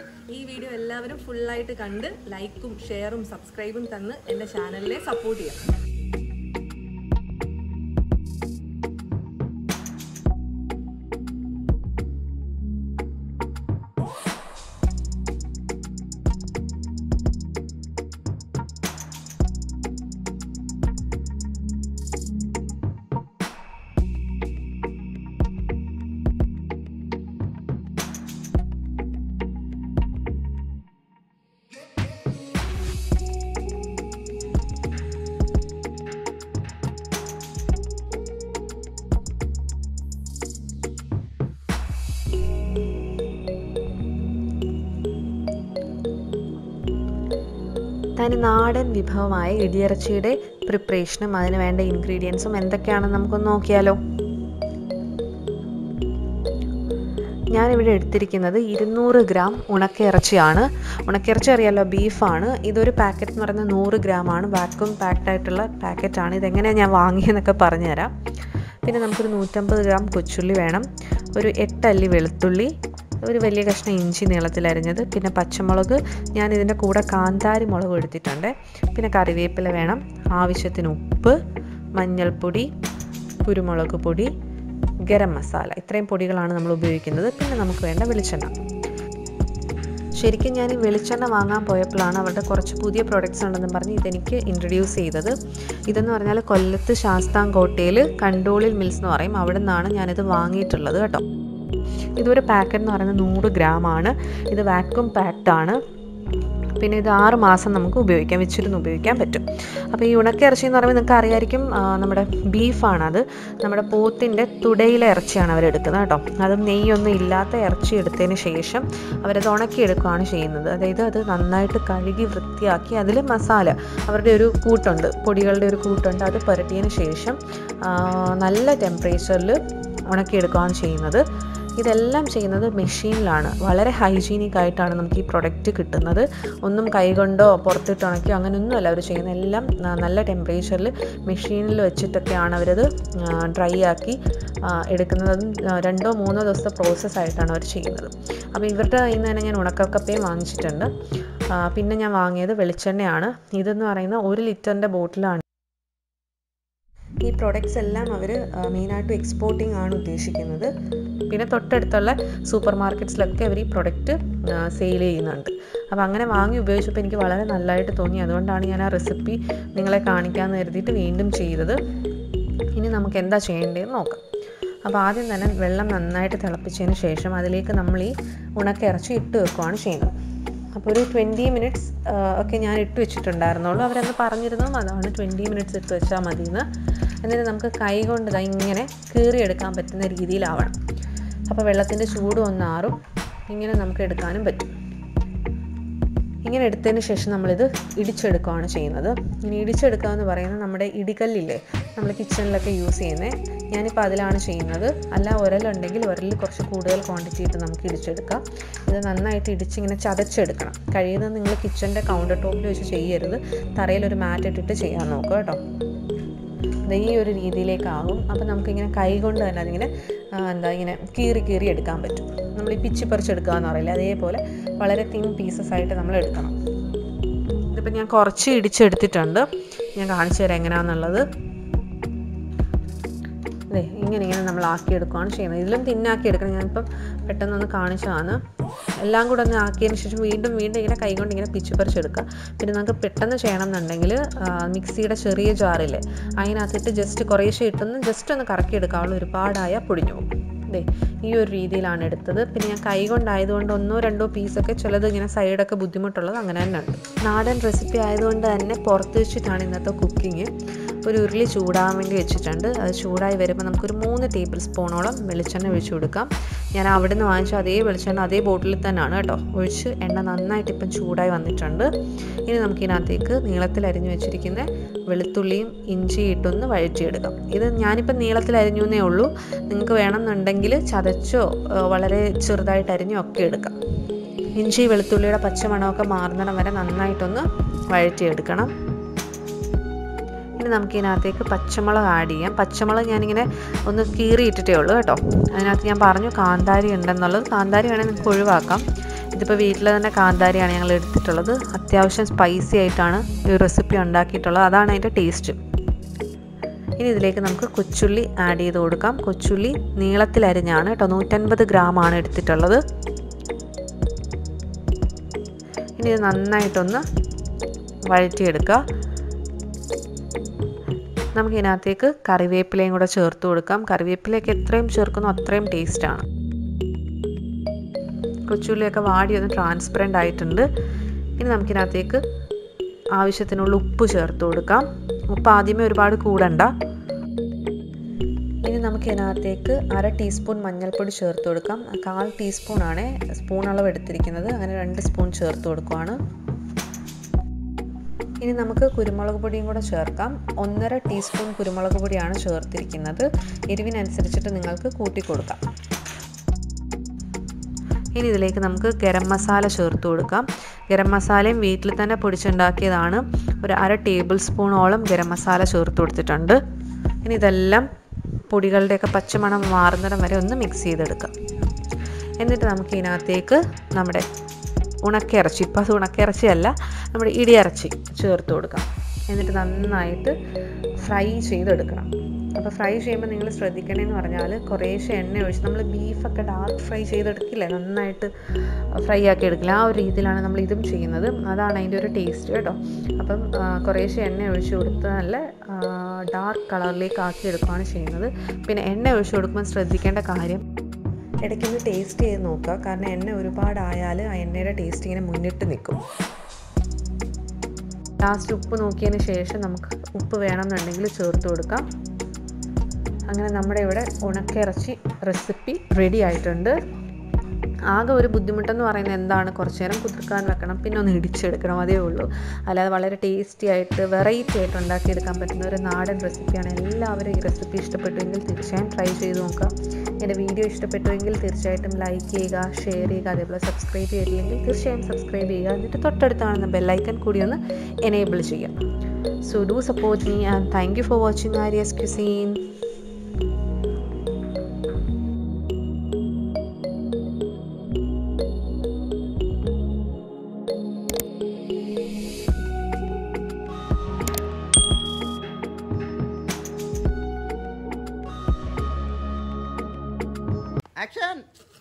ഈ വീഡിയോ എല്ലാവരും ഫുള്ളായിട്ട് കണ്ട് ലൈക്കും ഷെയറും സബ്സ്ക്രൈബും തന്ന് എൻ്റെ ചാനലിനെ സപ്പോർട്ട് ചെയ്യാം. തനി നാടൻ വിഭവമായ ഇടിയിറച്ചിയുടെ പ്രിപ്പറേഷനും അതിന് വേണ്ട ഇൻഗ്രീഡിയൻസും എന്തൊക്കെയാണെന്ന് നമുക്കൊന്ന് നോക്കിയാലോ. ഞാനിവിടെ എടുത്തിരിക്കുന്നത് 200 ഗ്രാം ഉണക്കയിറച്ചിയാണ്. ഉണക്കയിറച്ചി അറിയാലോ, ബീഫാണ്. ഇതൊരു പാക്കറ്റ് എന്ന് പറയുന്നത് 100 ഗ്രാമാണ്. വാക്യൂം പാക്ഡ് ആയിട്ടുള്ള പാക്കറ്റാണ്. ഇതെങ്ങനെയാണ് ഞാൻ വാങ്ങിയെന്നൊക്കെ പറഞ്ഞുതരാം. പിന്നെ നമുക്കൊരു 150 ഗ്രാം കൊച്ചുള്ളി വേണം, ഒരു 8 അല്ലി വെളുത്തുള്ളി, ഒരു വലിയ കഷ്ണം ഇഞ്ചി നീളത്തിലരിഞ്ഞത്, പിന്നെ പച്ചമുളക്, ഞാൻ ഇതിൻ്റെ കൂടെ കാന്താരി മുളക് എടുത്തിട്ടുണ്ട്, പിന്നെ കറിവേപ്പില വേണം, ആവശ്യത്തിന് ഉപ്പ്, മഞ്ഞൾപ്പൊടി, കുരുമുളക് പൊടി, ഗരം മസാല. ഇത്രയും പൊടികളാണ് നമ്മൾ ഉപയോഗിക്കുന്നത്. പിന്നെ നമുക്ക് വേണ്ട വെളിച്ചെണ്ണ. ശരിക്കും ഞാൻ ഈ വെളിച്ചെണ്ണ വാങ്ങാൻ പോയപ്പോഴാണ് അവരുടെ കുറച്ച് പുതിയ പ്രോഡക്റ്റ്സ് ഉണ്ടെന്ന് പറഞ്ഞ് ഇതെനിക്ക് ഇൻട്രൊഡ്യൂസ് ചെയ്തത്. ഇതെന്ന് പറഞ്ഞാൽ കൊല്ലത്ത് ശാസ്താംകോട്ടയിൽ കണ്ടോളിൽ മിൽസ് എന്ന് പറയും, അവിടെ നിന്നാണ് ഞാനിത് വാങ്ങിയിട്ടുള്ളത് കേട്ടോ. ഇതൊരു പാക്കറ്റ് എന്ന് പറയുന്നത് 100 ഗ്രാമാണ്. ഇത് വാക്യൂം പാക്ഡ് ആണ്. പിന്നെ ഇത് 6 മാസം നമുക്ക് ഉപയോഗിക്കാം, വെച്ചിരുന്ന് ഉപയോഗിക്കാൻ പറ്റും. അപ്പോൾ ഈ ഉണക്കയിറച്ചി എന്ന് പറയുമ്പോൾ നിങ്ങൾക്ക് അറിയാമായിരിക്കും, നമ്മുടെ ബീഫാണത്. നമ്മുടെ പോത്തിൻ്റെ തുടയിലെ ഇറച്ചിയാണ് അവരെടുക്കുന്നത് കേട്ടോ. അത് നെയ്യൊന്നും ഇല്ലാത്ത ഇറച്ചി എടുത്തതിന് ശേഷം അവരത് ഉണക്കിയെടുക്കുകയാണ് ചെയ്യുന്നത്. അതായത് അത് നന്നായിട്ട് കഴുകി വൃത്തിയാക്കി അതിൽ മസാല, അവരുടെ ഒരു കൂട്ടുണ്ട്, പൊടികളുടെ ഒരു കൂട്ടുണ്ട്, അത് പുരട്ടിയതിന് ശേഷം നല്ല ടെമ്പറേച്ചറിൽ ഉണക്കിയെടുക്കുകയാണ് ചെയ്യുന്നത്. ഇതെല്ലാം ചെയ്യുന്നത് മെഷീനിലാണ്. വളരെ ഹൈജീനിക് ആയിട്ടാണ് നമുക്ക് ഈ പ്രൊഡക്റ്റ് കിട്ടുന്നത്. ഒന്നും കൈകൊണ്ടോ പുറത്തിട്ട് ഉണക്കിയോ അങ്ങനെയൊന്നുമല്ല അവർ ചെയ്യുന്നത്. എല്ലാം നല്ല ടെമ്പറേച്ചറിൽ മെഷീനിൽ വെച്ചിട്ടൊക്കെയാണ് അവരത് ഡ്രൈ ആക്കി എടുക്കുന്നത്. അതും 2-3 ദിവസത്തെ പ്രോസസ്സായിട്ടാണ് അവർ ചെയ്യുന്നത്. അപ്പോൾ ഇവരുടെ കയ്യിൽ നിന്ന് തന്നെ ഞാൻ ഉണക്കക്കപ്പയും വാങ്ങിച്ചിട്ടുണ്ട്. പിന്നെ ഞാൻ വാങ്ങിയത് വെളിച്ചെണ്ണയാണ്. ഇതെന്ന് പറയുന്ന 1 ലിറ്ററിൻ്റെ ബോട്ടിലാണ്. ഈ പ്രൊഡക്ട്സ് എല്ലാം അവർ മെയിനായിട്ടും എക്സ്പോർട്ടിംഗ് ആണ് ഉദ്ദേശിക്കുന്നത്. പിന്നെ തൊട്ടടുത്തുള്ള സൂപ്പർ മാർക്കറ്റ്സിലൊക്കെ അവർ ഈ പ്രൊഡക്റ്റ് സെയിൽ ചെയ്യുന്നുണ്ട്. അപ്പോൾ അങ്ങനെ വാങ്ങി ഉപയോഗിച്ചപ്പോൾ എനിക്ക് വളരെ നല്ലതായിട്ട് തോന്നി. അതുകൊണ്ടാണ് ഞാൻ ആ റെസിപ്പി നിങ്ങളെ കാണിക്കാമെന്ന് കരുതിയിട്ട് വീണ്ടും ചെയ്തത്. ഇനി നമുക്ക് എന്താ ചെയ്യേണ്ടതെന്ന് നോക്കാം. അപ്പോൾ ആദ്യം തന്നെ വെള്ളം നന്നായിട്ട് തിളപ്പിച്ചതിന് ശേഷം അതിലേക്ക് നമ്മൾ ഈ ഉണക്കയിറച്ചി ഇട്ട് വെക്കുകയാണ് ചെയ്യുന്നത്. അപ്പോൾ ഒരു 20 മിനിറ്റ്സ് ഒക്കെ ഞാൻ ഇട്ട് വെച്ചിട്ടുണ്ടായിരുന്നുള്ളൂ. അവരന്ന് പറഞ്ഞിരുന്നതും അതാണ്, 20 മിനിറ്റ്സ് ഇട്ട് വെച്ചാൽ മതിയെന്ന്. എന്നിട്ട് നമുക്ക് കൈ കൊണ്ട് ഇങ്ങനെ കീറിയെടുക്കാൻ പറ്റുന്ന രീതിയിലാവണം. അപ്പോൾ വെള്ളത്തിൻ്റെ ചൂട് ഒന്നാറും ഇങ്ങനെ നമുക്ക് എടുക്കാനും പറ്റും. ഇങ്ങനെ എടുത്തതിന് ശേഷം നമ്മളിത് ഇടിച്ചെടുക്കുകയാണ് ചെയ്യുന്നത്. ഇനി ഇടിച്ചെടുക്കുക എന്ന് പറയുന്നത് നമ്മുടെ ഇടികല്ലില്ലേ, നമ്മൾ കിച്ചണിലൊക്കെ യൂസ് ചെയ്യുന്നത്, ഞാനിപ്പോൾ അതിലാണ് ചെയ്യുന്നത്. അല്ല ഉരലുണ്ടെങ്കിൽ ഉരലിൽ കുറച്ച് കൂടുതൽ ക്വാണ്ടിറ്റി ഇട്ട് നമുക്ക് ഇടിച്ചെടുക്കാം. ഇത് നന്നായിട്ട് ഇടിച്ചിങ്ങനെ ചതച്ചെടുക്കണം. കഴിയുന്നത് നിങ്ങൾ കിച്ചണിൻ്റെ കൗണ്ടർ ടോപ്പിൽ വെച്ച് ചെയ്യരുത്, തറയിലൊരു മാറ്റ് ഇട്ടിട്ട് ചെയ്യാൻ നോക്കുക കേട്ടോ. ഈ ഒരു രീതിയിലേക്കാകും. അപ്പോൾ നമുക്കിങ്ങനെ കൈ കൊണ്ട് തന്നെ അതിങ്ങനെ ഇങ്ങനെ കീറി എടുക്കാൻ പറ്റും. നമ്മൾ ഈ പിച്ചി പറിച്ചെടുക്കുക എന്ന് പറയില്ല, അതേപോലെ വളരെ തിൻ പീസസ് ആയിട്ട് നമ്മൾ എടുക്കണം. ഇതിപ്പോൾ ഞാൻ കുറച്ച് ഇടിച്ചെടുത്തിട്ടുണ്ട്, ഞാൻ കാണിച്ചു തരാം എങ്ങനെയാണെന്നുള്ളത്. അതെ, ഇങ്ങനെ നമ്മൾ ആക്കിയെടുക്കുകയാണ് ചെയ്യുന്നത്. ഇതിലും തിന്നാക്കി എടുക്കണം. ഞാനിപ്പം പെട്ടെന്നൊന്ന് കാണിച്ചതാണ്. എല്ലാം കൂടെ ഒന്ന് ആക്കിയതിന് ശേഷം വീണ്ടും ഇങ്ങനെ കൈകൊണ്ട് ഇങ്ങനെ പിച്ച് പറിച്ചെടുക്കുക. പിന്നെ നമുക്ക് പെട്ടെന്ന് ചെയ്യണം എന്നുണ്ടെങ്കിൽ മിക്സിയുടെ ചെറിയ ജാറിൽ അതിനകത്തിട്ട് ജസ്റ്റ് കുറേശ്ശെ ഇട്ടൊന്ന് ജസ്റ്റ് ഒന്ന് കറക്കിയെടുക്കാവുള്ളൂ. ഒരുപാടായ പൊടിഞ്ഞു പോകും. അതെ, ഈ ഒരു രീതിയിലാണ് എടുത്തത്. പിന്നെ ഞാൻ കൈ കൊണ്ടായതുകൊണ്ട് 1-2 പീസൊക്കെ ചിലത് ഇങ്ങനെ സൈഡൊക്കെ ബുദ്ധിമുട്ടുള്ളത് അങ്ങനെ തന്നെ ഉണ്ട്. നാടൻ റെസിപ്പി ആയതുകൊണ്ട് തന്നെ പുറത്ത് വെച്ചിട്ടാണ് ഇന്നത്തെ കുക്കിങ്. ഒരു ഉരുളി ചൂടാകാൻ വേണ്ടി വെച്ചിട്ടുണ്ട്. അത് ചൂടായി വരുമ്പോൾ നമുക്കൊരു 3 ടേബിൾ സ്പൂണോളം വെളിച്ചെണ്ണ ഒഴിച്ച് കൊടുക്കാം. ഞാൻ അവിടെ നിന്ന് വാങ്ങിച്ച അതേ വെളിച്ചെണ്ണ അതേ ബോട്ടിലിൽ തന്നെയാണ് കേട്ടോ ഒഴിച്ച്. എണ്ണ നന്നായിട്ട് ഇപ്പം ചൂടായി വന്നിട്ടുണ്ട്. ഇനി നമുക്കിതിനകത്തേക്ക് നീളത്തിൽ അരിഞ്ഞു വെച്ചിരിക്കുന്ന വെളുത്തുള്ളിയും ഇഞ്ചിയും ഇട്ടൊന്ന് വഴറ്റിയെടുക്കാം. ഇത് ഞാനിപ്പം നീളത്തിൽ അരിഞ്ഞു എന്നേ ഉള്ളൂ. നിങ്ങൾക്ക് വേണമെന്നുണ്ടെങ്കിൽ ചതച്ചോ വളരെ ചെറുതായിട്ട് അരിഞ്ഞോ ഒക്കെ എടുക്കാം. ഇഞ്ചി വെളുത്തുള്ളിയുടെ പച്ചമണമൊക്കെ മാറുന്നിടം വരെ നന്നായിട്ടൊന്ന് വഴറ്റിയെടുക്കണം. ഇനി നമുക്കിതിനകത്തേക്ക് പച്ചമുളക് ആഡ് ചെയ്യാം. പച്ചമുളക് ഞാനിങ്ങനെ ഒന്ന് കീറിയിട്ടിട്ടേ ഉള്ളൂ കേട്ടോ. അതിനകത്ത് ഞാൻ പറഞ്ഞു കാന്താരി ഉണ്ടെന്നുള്ളത്. കാന്താരി വേണമെങ്കിൽ നിങ്ങൾക്ക് ഒഴിവാക്കാം. ഇതിപ്പോൾ വീട്ടിൽ തന്നെ കാന്താരിയാണ് ഞങ്ങൾ എടുത്തിട്ടുള്ളത്. അത്യാവശ്യം സ്പൈസി ആയിട്ടാണ് ഈ റെസിപ്പി ഉണ്ടാക്കിയിട്ടുള്ളത്. അതാണ് അതിൻ്റെ ടേസ്റ്റ്. ഇനി ഇതിലേക്ക് നമുക്ക് കൊച്ചുള്ളി ആഡ് ചെയ്ത് കൊടുക്കാം. കൊച്ചുള്ളി നീളത്തിലരിഞ്ഞാണ് കേട്ടോ, 150 ഗ്രാമാണ് എടുത്തിട്ടുള്ളത്. ഇനി ഇത് നന്നായിട്ടൊന്ന് വഴറ്റിയെടുക്കുക. നമുക്കിതിനകത്തേക്ക് കറിവേപ്പിലയും കൂടെ ചേർത്ത് കൊടുക്കാം. കറിവേപ്പിലയൊക്കെ എത്രയും ചേർക്കുന്നോ അത്രയും ടേസ്റ്റാണ്. കൊച്ചുള്ളിയൊക്കെ വാടി ഒന്ന് ട്രാൻസ്പെറൻ്റ് ആയിട്ടുണ്ട്. ഇനി നമുക്കിതിനകത്തേക്ക് ആവശ്യത്തിനുള്ള ഉപ്പ് ചേർത്ത് കൊടുക്കാം. ഉപ്പ് ആദ്യമേ ഒരുപാട് കൂടണ്ട. ഇനി നമുക്കിതിനകത്തേക്ക് 1/2 ടീസ്പൂൺ മഞ്ഞൾപ്പൊടി ചേർത്ത് കൊടുക്കാം. 1/4 ടീസ്പൂണാണ് സ്പൂൺ അളവ് എടുത്തിരിക്കുന്നത്. അങ്ങനെ 2 സ്പൂൺ ചേർത്ത് കൊടുക്കുവാണ്. ഇനി നമുക്ക് കുരുമുളക് പൊടിയും കൂടെ ചേർക്കാം. 1.5 ടീസ്പൂൺ കുരുമുളക് പൊടിയാണ് ചേർത്തിരിക്കുന്നത്. എരിവിനനുസരിച്ചിട്ട് നിങ്ങൾക്ക് കൂട്ടി കൊടുക്കാം. ഇനി ഇതിലേക്ക് നമുക്ക് ഗരം മസാല ചേർത്ത് കൊടുക്കാം. ഗരം മസാലയും വീട്ടിൽ തന്നെ പൊടിച്ചുണ്ടാക്കിയതാണ്. ഒരു 1/2 ടേബിൾ സ്പൂണോളം ഗരം മസാല ചേർത്ത് കൊടുത്തിട്ടുണ്ട്. ഇനി ഇതെല്ലാം പൊടികളുടെയൊക്കെ പച്ചമണം മാറുന്നിടം വരെ ഒന്ന് മിക്സ് ചെയ്തെടുക്കാം. എന്നിട്ട് നമുക്ക് ഇതിനകത്തേക്ക് നമ്മുടെ ഉണക്കയിറച്ചി, ഇപ്പോൾ അത് ഉണക്കയിറച്ചിയല്ല, നമ്മുടെ ഇടിയിറച്ചി ചേർത്ത് കൊടുക്കാം. എന്നിട്ട് നന്നായിട്ട് ഫ്രൈ ചെയ്തെടുക്കണം. അപ്പോൾ ഫ്രൈ ചെയ്യുമ്പോൾ നിങ്ങൾ ശ്രദ്ധിക്കണമെന്ന് പറഞ്ഞാൽ കുറേശ്ശെ എണ്ണ ഒഴിച്ച്, നമ്മൾ ബീഫൊക്കെ ഡാർക്ക് ഫ്രൈ ചെയ്തെടുക്കില്ലേ, നന്നായിട്ട് ഫ്രൈ ആക്കി എടുക്കില്ല, ആ ഒരു രീതിയിലാണ് നമ്മൾ ഇതും ചെയ്യുന്നത്. അതാണ് അതിൻ്റെ ഒരു ടേസ്റ്റ് കേട്ടോ. അപ്പം കുറേശ്ശെ എണ്ണ ഒഴിച്ച് കൊടുത്ത് നല്ല ഡാർക്ക് കളറിലേക്ക് ആക്കി എടുക്കുകയാണ് ചെയ്യുന്നത്. പിന്നെ എണ്ണ ഒഴിച്ച് കൊടുക്കുമ്പോൾ ശ്രദ്ധിക്കേണ്ട കാര്യം, ഇടയ്ക്കൊന്ന് ടേസ്റ്റ് ചെയ്ത് നോക്കുക. കാരണം എണ്ണ ഒരുപാടായാൽ ആ എണ്ണയുടെ ടേസ്റ്റ് ഇങ്ങനെ മുന്നിട്ട് നിൽക്കും. ലാസ്റ്റ് ഉപ്പ് നോക്കിയതിന് ശേഷം നമുക്ക് ഉപ്പ് വേണമെന്നുണ്ടെങ്കിൽ ചേർത്ത് കൊടുക്കാം. അങ്ങനെ നമ്മുടെ ഇവിടെ ഉണക്കയിറച്ചി റെസിപ്പി റെഡി ആയിട്ടുണ്ട്. ആകെ ഒരു ബുദ്ധിമുട്ടെന്ന് പറയുന്നത് എന്താണ്, കുറച്ച് നേരം കുതിർക്കാൻ വെക്കണം, പിന്നെ ഒന്ന് ഇടിച്ചെടുക്കണം, അതേ ഉള്ളൂ. അല്ലാതെ വളരെ ടേസ്റ്റി ആയിട്ട് വെറൈറ്റി ആയിട്ട് ഉണ്ടാക്കിയെടുക്കാൻ പറ്റുന്ന ഒരു നാടൻ റെസിപ്പിയാണ്. എല്ലാവരും ഈ റെസിപ്പി ഇഷ്ടപ്പെട്ടുവെങ്കിൽ തീർച്ചയായും ട്രൈ ചെയ്ത് നോക്കുക. എൻ്റെ വീഡിയോ ഇഷ്ടപ്പെട്ടുവെങ്കിൽ തീർച്ചയായിട്ടും ലൈക്ക് ചെയ്യുക, ഷെയർ ചെയ്യുക. അതേപോലെ സബ്സ്ക്രൈബ് ചെയ്തില്ലെങ്കിൽ തീർച്ചയായും സബ്സ്ക്രൈബ് ചെയ്യുക. എന്നിട്ട് തൊട്ടടുത്ത് കാണുന്ന ബെല്ലൈക്കൺ കൂടി ഒന്ന് എനേബിൾ ചെയ്യുക. So do support me and thank you for watching Arya's cuisine. Action!